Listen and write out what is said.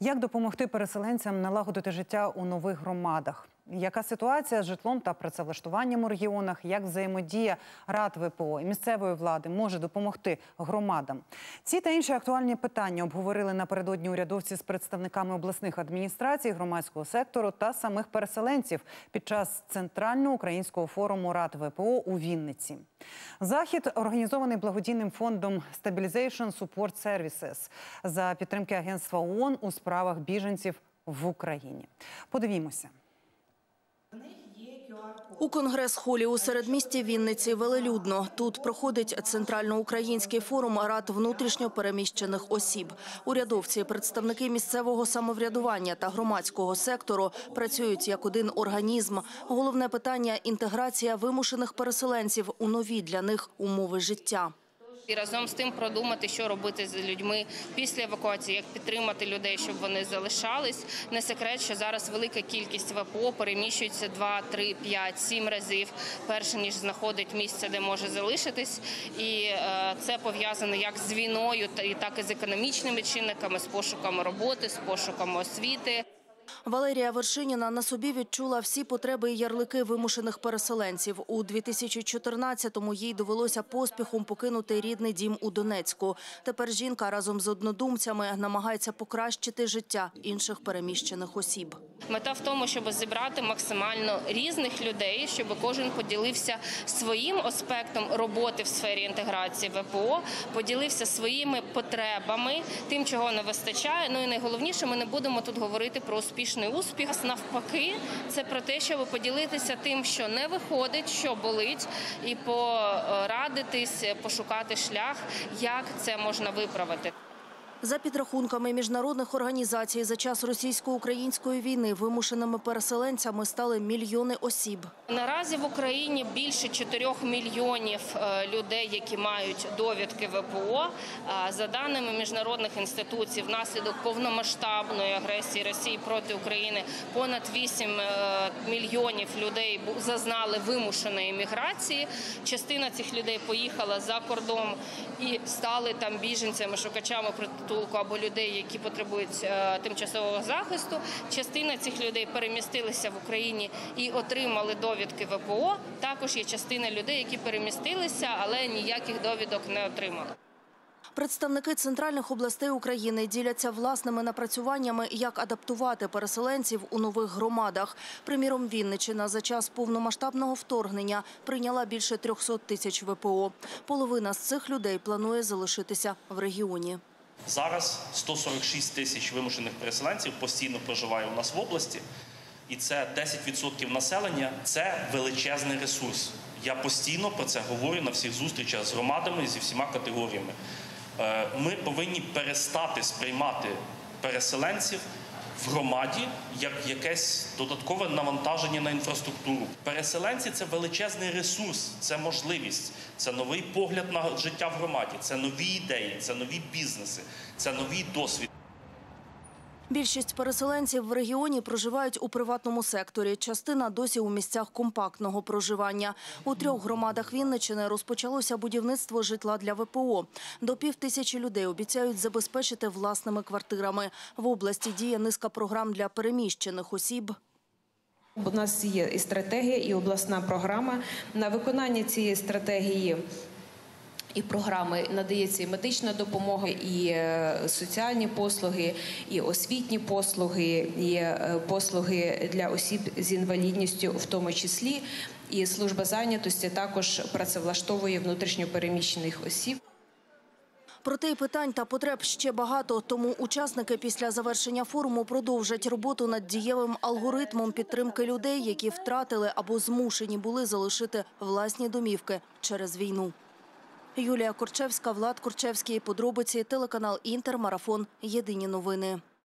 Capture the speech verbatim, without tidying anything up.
Як допомогти переселенцям налагодити життя у нових громадах? Яка ситуація з житлом та працевлаштуванням у регіонах? Як взаємодія рад ВПО і місцевої влади може допомогти громадам? Ці та інші актуальні питання обговорили напередодні урядовці з представниками обласних адміністрацій, громадського сектору та самих переселенців під час Центрального українського форуму рад ВПО у Вінниці. Захід організований благодійним фондом Stabilization Support Services за підтримки Агентства ООН у справах біженців в Україні. Подивімося. У конгрес-холі у середмісті Вінниці велелюдно. Тут проходить Центральноукраїнський форум рад внутрішньо переміщених осіб. Урядовці, представники місцевого самоврядування та громадського сектору працюють як один організм. Головне питання – інтеграція вимушених переселенців у нові для них умови життя. І разом з тим продумати, що робити з людьми після евакуації, як підтримати людей, щоб вони залишались. Не секрет, що зараз велика кількість ВПО переміщується два, три, п'ять, сім разів, перше ніж знаходить місце, де може залишитись. І це пов'язано як з війною, так і з економічними чинниками, з пошуками роботи, з пошуками освіти. Валерія Вершиніна на собі відчула всі потреби і ярлики вимушених переселенців. У дві тисячі чотирнадцятому їй довелося поспіхом покинути рідний дім у Донецьку. Тепер жінка разом з однодумцями намагається покращити життя інших переміщених осіб. Мета в тому, щоб зібрати максимально різних людей, щоб кожен поділився своїм аспектом роботи в сфері інтеграції ВПО, поділився своїми потребами, тим, чого не вистачає. Ну і найголовніше, ми не будемо тут говорити про успішний успіх. Навпаки, це про те, щоб поділитися тим, що не виходить, що болить, і порадитись, пошукати шлях, як це можна виправити. За підрахунками міжнародних організацій, за час російсько-української війни вимушеними переселенцями стали мільйони осіб. Наразі в Україні більше чотирьох мільйонів людей, які мають довідки ВПО. За даними міжнародних інституцій, внаслідок повномасштабної агресії Росії проти України понад вісім мільйонів людей зазнали вимушеної міграції. Частина цих людей поїхала за кордон і стали там біженцями, шукачами притулку або людей, які потребують тимчасового захисту. Частина цих людей перемістилися в Україні і отримали довідки ВПО. Також є частина людей, які перемістилися, але ніяких довідок не отримали. Представники центральних областей України діляться власними напрацюваннями, як адаптувати переселенців у нових громадах. Приміром, Вінниччина за час повномасштабного вторгнення прийняла більше трьохсот тисяч ВПО. Половина з цих людей планує залишитися в регіоні. Зараз сто сорок шість тисяч вимушених переселенців постійно проживає у нас в області. І це десять відсотків населення – це величезний ресурс. Я постійно про це говорю на всіх зустрічах з громадами, зі всіма категоріями. Ми повинні перестати сприймати переселенців в громаді як якесь додаткове навантаження на інфраструктуру. Переселенці – це величезний ресурс, це можливість, це новий погляд на життя в громаді, це нові ідеї, це нові бізнеси, це новий досвід. Більшість переселенців в регіоні проживають у приватному секторі. Частина досі у місцях компактного проживання. У трьох громадах Вінниччини розпочалося будівництво житла для ВПО. До півтисячі людей обіцяють забезпечити власними квартирами. В області діє низка програм для переміщених осіб. У нас є і стратегія, і обласна програма. На виконання цієї стратегії і програми надається і медична допомога, і соціальні послуги, і освітні послуги, і послуги для осіб з інвалідністю в тому числі. І служба зайнятості також працевлаштовує внутрішньо переміщених осіб. Проте й питань та потреб ще багато, тому учасники після завершення форуму продовжать роботу над дієвим алгоритмом підтримки людей, які втратили або змушені були залишити власні домівки через війну. Юлія Корчевська, Влад Корчевський. Подробиці. Телеканал «Інтер», Марафон. Єдині новини.